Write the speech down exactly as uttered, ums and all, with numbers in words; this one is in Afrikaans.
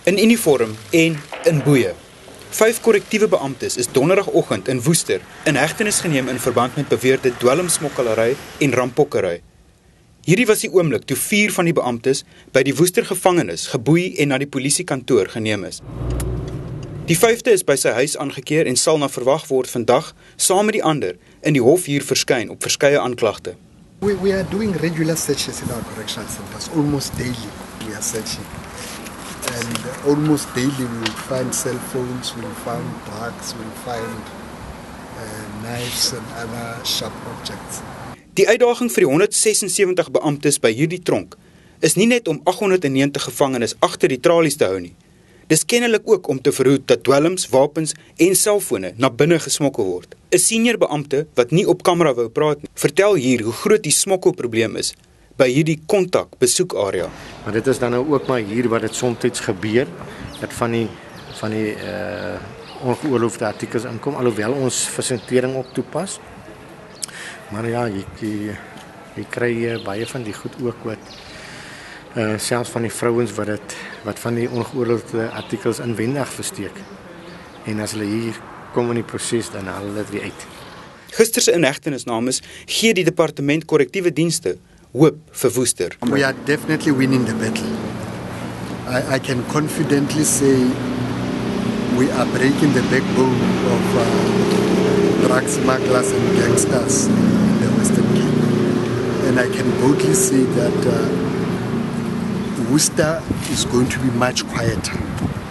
In uniform en in boeye. Vyf korrektiewe beamptes is donderdagoggend in Woester in hegtenis geneem in verband met beweerde dwelmsmokkelary en rampokkery. Hierdie was die oomblik toe vier van die beamptes by die Woester gevangenis geboei en na die polisiekantoor geneem is. Die vyfde is by sy huis aangekeer en sal na verwag word vandag saam met die ander in die hof hier verskyn op verskeie aanklagte. We, we are doing regular searches in our correctional centers. Almost daily we are searching. And almost daily we will find cell phones, we will find drugs, we will find uh, knives and other sharp objects. Die uitdaging vir die honderdsesensewentig beamptes by hierdie tronk is nie net om aghonderdnegentig gevangenes agter die tralies te hou nie. Dis kennelik ook om te verhoed dat dwelms, wapens en selfone na binne gesmokkel word. 'n Senior beampte wat nie op kamera wou praat nie, vertel hier hoe groot die smokkelprobleem is by hierdie kontak besoekarea. Maar dit is dan nou ook maar hier wat dit soms gebeur, dat van die van die uh ongeoorloofde artikels inkom, alhoewel ons fasentering ook toepas. Maar ja, jy jy, jy kry baie van die goed ook wat uh selfs van die vrouens wat dit wat van die ongeoorloofde artikels inwendig versteek. En as hulle hier kom in die proses, dan haal hulle dit weer uit. Gister se inhegtenisnames gee die departement korrektiewe dienste hoop vir Woester. We are definitely winning the battle. I, I can confidently say we are breaking the backbone of uh, drug smugglers and gangsters in the Western Cape. And I can boldly say that uh, Worcester is going to be much quieter.